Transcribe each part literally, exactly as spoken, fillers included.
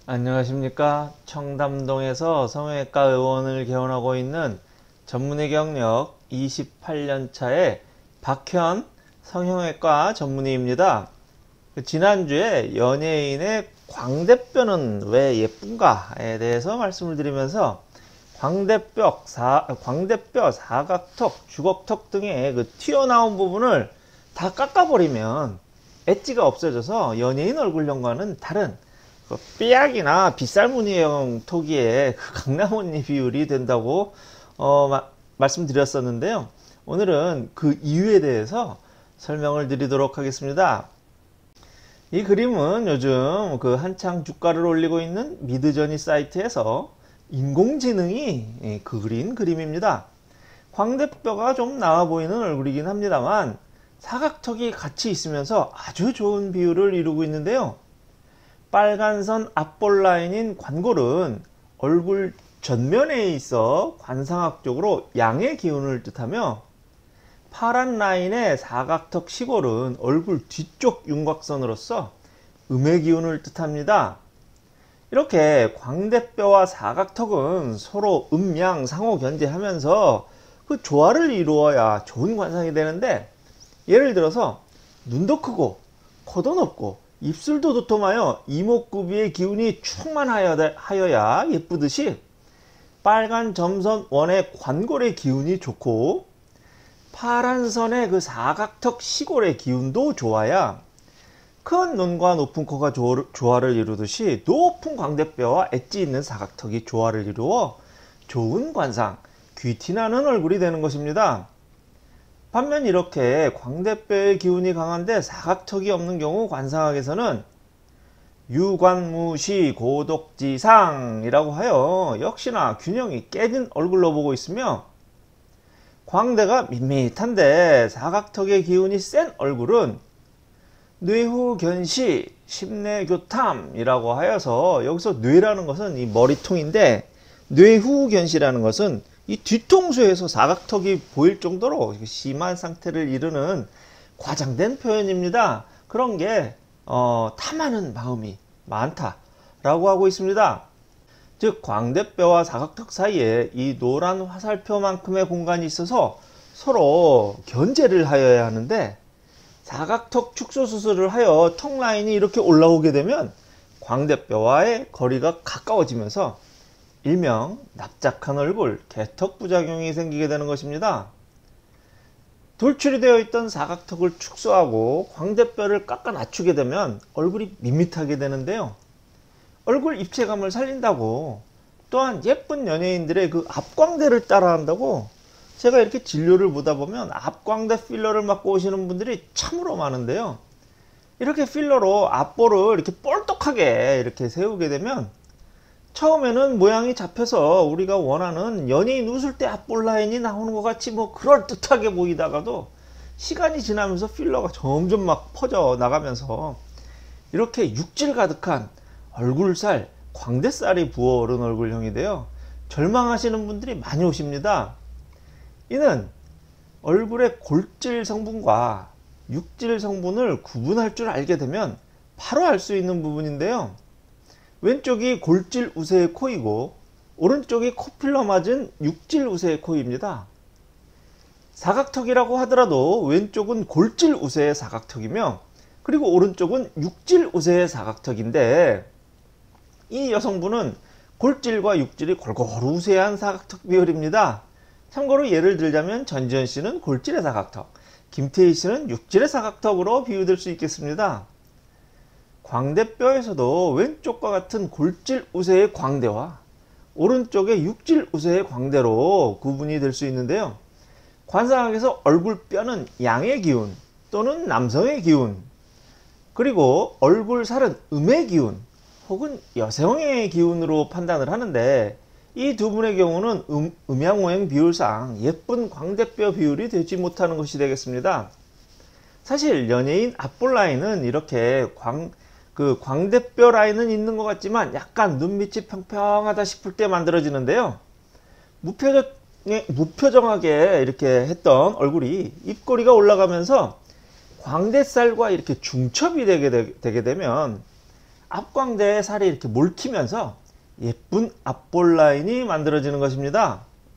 안녕하십니까. 청담동에서 성형외과 의원을 개원하고 있는 전문의 경력 이십팔 년 차의 박현 성형외과 전문의입니다. 지난주에 연예인의 광대뼈는 왜 예쁜가에 대해서 말씀을 드리면서 광대뼈, 사, 광대뼈, 사각턱, 주걱턱 등의 그 튀어나온 부분을 다 깎아버리면 엣지가 없어져서 연예인 얼굴형과는 다른 그 삐약이나 빗살무늬형 토기의 그 강나무잎 비율이 된다고 어, 마, 말씀드렸었는데요. 오늘은 그 이유에 대해서 설명을 드리도록 하겠습니다. 이 그림은 요즘 그 한창 주가를 올리고 있는 미드저니 사이트에서 인공지능이 그린 그림입니다. 광대뼈가 좀 나와 보이는 얼굴이긴 합니다만 사각턱이 같이 있으면서 아주 좋은 비율을 이루고 있는데요. 빨간 선 앞볼 라인인 관골은 얼굴 전면에 있어 관상학적으로 양의 기운을 뜻하며, 파란 라인의 사각턱 시골은 얼굴 뒤쪽 윤곽선으로서 음의 기운을 뜻합니다. 이렇게 광대뼈와 사각턱은 서로 음양 상호 견제하면서 그 조화를 이루어야 좋은 관상이 되는데, 예를 들어서 눈도 크고 코도 높고 입술도 도톰하여 이목구비의 기운이 충만하여야 예쁘듯이, 빨간 점선 원의 관골의 기운이 좋고 파란 선의 그 사각턱 시골의 기운도 좋아야 큰 눈과 높은 코가 조화를 이루듯이 높은 광대뼈와 엣지 있는 사각턱이 조화를 이루어 좋은 관상, 귀티나는 얼굴이 되는 것입니다. 반면 이렇게 광대뼈의 기운이 강한데 사각턱이 없는 경우 관상학에서는 유관무시 고독지상이라고 하여 역시나 균형이 깨진 얼굴로 보고 있으며, 광대가 밋밋한데 사각턱의 기운이 센 얼굴은 뇌후견시 심내교탐이라고 하여서, 여기서 뇌라는 것은 이 머리통인데 뇌후견시라는 것은 이 뒤통수에서 사각턱이 보일 정도로 심한 상태를 이르는 과장된 표현입니다. 그런 게 어, 탐하는 마음이 많다라고 하고 있습니다. 즉 광대뼈와 사각턱 사이에 이 노란 화살표만큼의 공간이 있어서 서로 견제를 하여야 하는데, 사각턱 축소 수술을 하여 턱 라인이 이렇게 올라오게 되면 광대뼈와의 거리가 가까워지면서 일명 납작한 얼굴, 개턱 부작용이 생기게 되는 것입니다. 돌출이 되어 있던 사각턱을 축소하고 광대뼈를 깎아 낮추게 되면 얼굴이 밋밋하게 되는데요. 얼굴 입체감을 살린다고, 또한 예쁜 연예인들의 그 앞광대를 따라한다고, 제가 이렇게 진료를 보다 보면 앞광대 필러를 맞고 오시는 분들이 참으로 많은데요. 이렇게 필러로 앞볼을 이렇게 볼떡하게 이렇게 세우게 되면 처음에는 모양이 잡혀서 우리가 원하는 연예인 웃을 때 앞볼 라인이 나오는 것 같이 뭐 그럴듯하게 보이다가도, 시간이 지나면서 필러가 점점 막 퍼져 나가면서 이렇게 육질 가득한 얼굴살, 광대살이 부어오른 얼굴형이 되어 절망하시는 분들이 많이 오십니다. 이는 얼굴의 골질 성분과 육질 성분을 구분할 줄 알게 되면 바로 알 수 있는 부분인데요. 왼쪽이 골질 우세의 코이고 오른쪽이 코필러 맞은 육질 우세의 코입니다. 사각턱이라고 하더라도 왼쪽은 골질 우세의 사각턱이며, 그리고 오른쪽은 육질 우세의 사각턱인데, 이 여성분은 골질과 육질이 골고루 우세한 사각턱 비율입니다. 참고로 예를 들자면 전지현 씨는 골질의 사각턱, 김태희 씨는 육질의 사각턱으로 비유될 수 있겠습니다. 광대뼈에서도 왼쪽과 같은 골질 우세의 광대와 오른쪽의 육질 우세의 광대로 구분이 될 수 있는데요. 관상학에서 얼굴뼈는 양의 기운 또는 남성의 기운, 그리고 얼굴살은 음의 기운 혹은 여성의 기운으로 판단을 하는데, 이 두 분의 경우는 음, 음양오행 비율상 예쁜 광대뼈 비율이 되지 못하는 것이 되겠습니다. 사실 연예인 앞볼 라인은 이렇게 광, 그 광대뼈 라인은 있는 것 같지만 약간 눈밑이 평평하다 싶을 때 만들어지는데요. 무표정, 무표정하게 이렇게 했던 얼굴이 입꼬리가 올라가면서 광대살과 이렇게 중첩이 되게, 되게 되면 앞광대에 살이 이렇게 몰키면서 예쁜 앞볼 라인이 만들어지는 것입니다.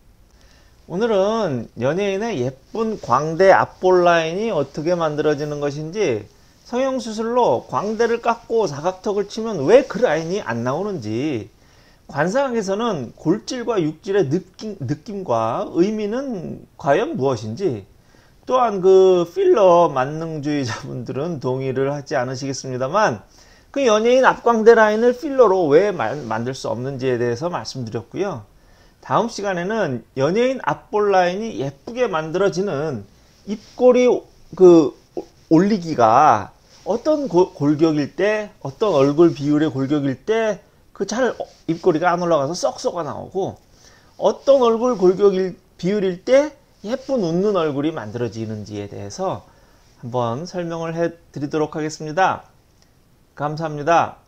오늘은 연예인의 예쁜 광대 앞볼 라인이 어떻게 만들어지는 것인지, 성형수술로 광대를 깎고 사각턱을 치면 왜 그 라인이 안 나오는지, 관상학에서는 골질과 육질의 느낌, 느낌과 의미는 과연 무엇인지, 또한 그 필러 만능주의자분들은 동의를 하지 않으시겠습니다만, 그 연예인 앞광대 라인을 필러로 왜 만들 수 없는지에 대해서 말씀드렸고요. 다음 시간에는 연예인 앞볼 라인이 예쁘게 만들어지는 입꼬리 그 올리기가 어떤 고, 골격일 때, 어떤 얼굴 비율의 골격일 때 그 잘 입꼬리가 안 올라가서 썩 썩어 나오고, 어떤 얼굴 골격일 비율일 때 예쁜 웃는 얼굴이 만들어지는지에 대해서 한번 설명을 해 드리도록 하겠습니다. 감사합니다.